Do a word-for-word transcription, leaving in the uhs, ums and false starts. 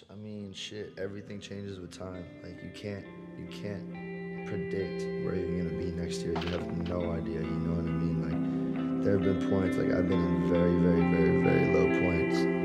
I mean, shit, everything changes with time. Like, you can't, you can't predict where you're gonna be next year. You have no idea, you know what I mean? Like, there have been points, like, I've been in very, very, very, very low points